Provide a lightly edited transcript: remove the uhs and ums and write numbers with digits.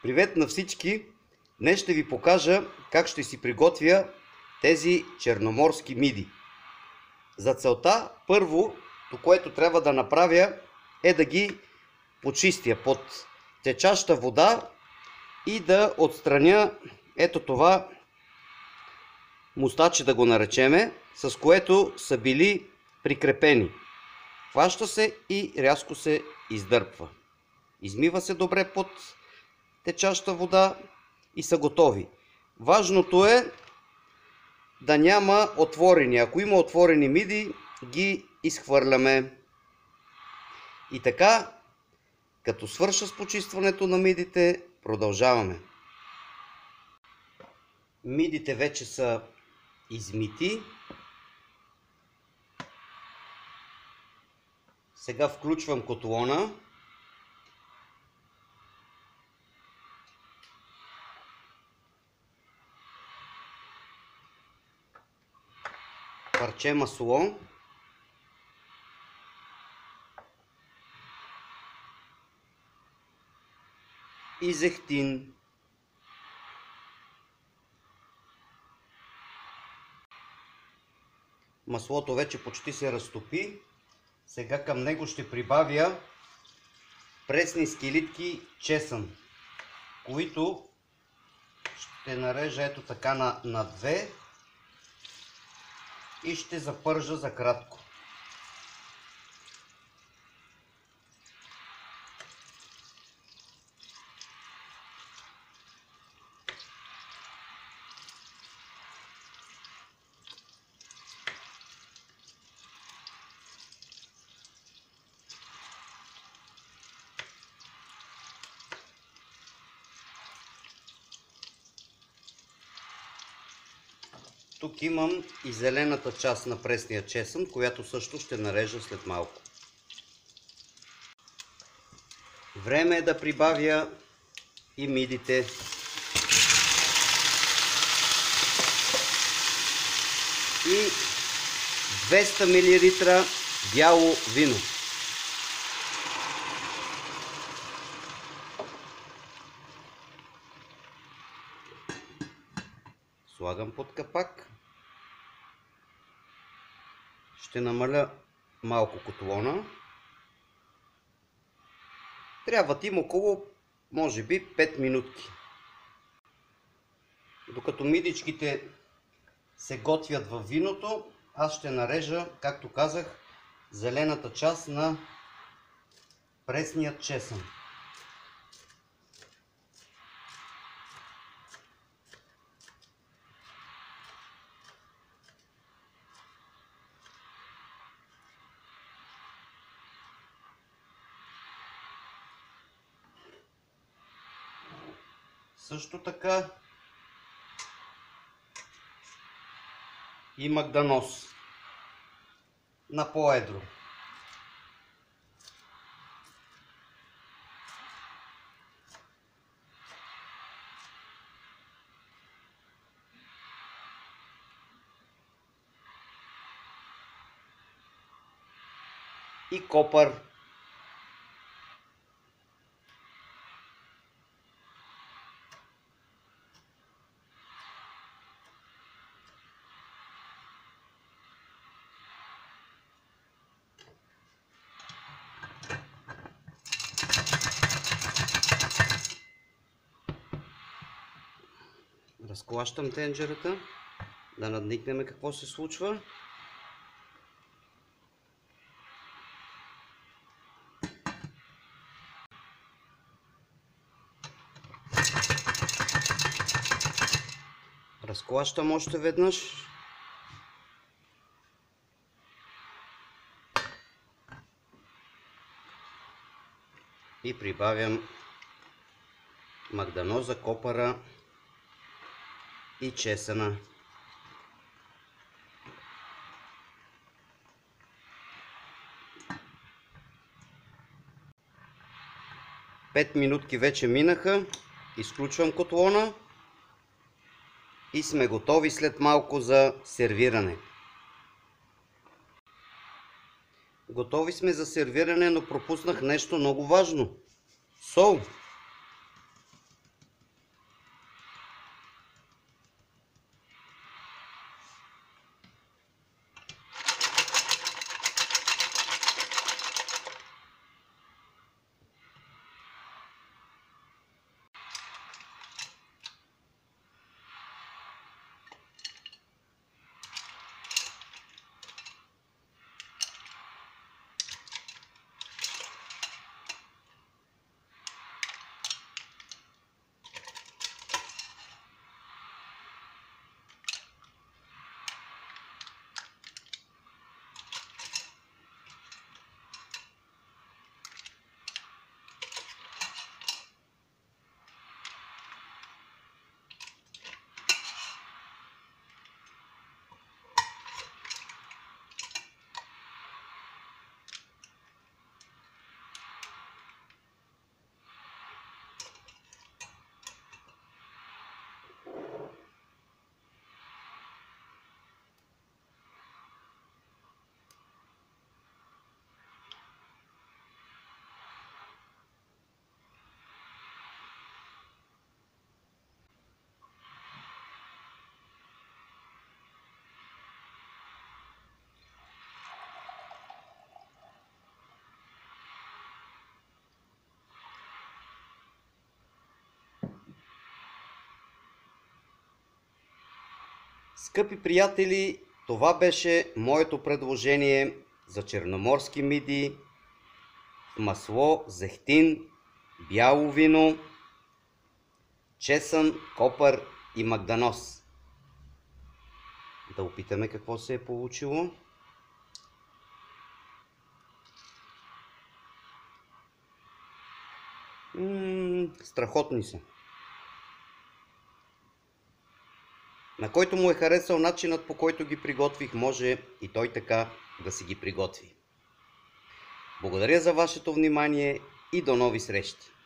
Привет на всички! Днес ще ви покажа как ще си приготвя тези черноморски миди. За целта, първо, което трябва да направя е да ги почистя под течаща вода и да отстраня ето това мустаче, да го наречеме, с което са били прикрепени. Хваща се и рязко се издърпва. Измива се добре под течаща вода и са готови. Важното е да няма отворени. Ако има отворени миди, ги изхвърляме. И така, като свърша с почистването на мидите, продължаваме. Мидите вече са измити. Сега включвам котлона. Парче масло. И зехтин. Маслото вече почти се разтопи. Сега към него ще прибавя пресни скелитки чесън, които ще нарежа ето така на две и ще запържа за кратко. Тук имам и зелената част на пресния чесън, която също ще нарежа след малко. Време е да прибавя и мидите. И 200 мл бяло вино. Слагам под капак. Ще намаля малко котлона. Трябват им около, може би, 5 минутки. Докато мидичките се готвят във виното, аз ще нарежа, както казах, зелената част на пресния чесън. Също така и магданоз на по-едро. И копър. Разклащам тенджерата, да надникнем какво се случва. Разклащам още веднъж. И прибавям магданоза, копъра и чесъна. Пет минутки вече минаха. Изключвам котлона и сме готови след малко за сервиране. Готови сме за сервиране, но пропуснах нещо много важно. Сол. Скъпи приятели, това беше моето предложение за черноморски мидии в масло, зехтин, бяло вино, чесън, копър и магданоз. Да опитаме какво се е получило. Страхотни са. На който му е харесал начинът, по който ги приготвих, може и той така да си ги приготви. Благодаря за вашето внимание и до нови срещи!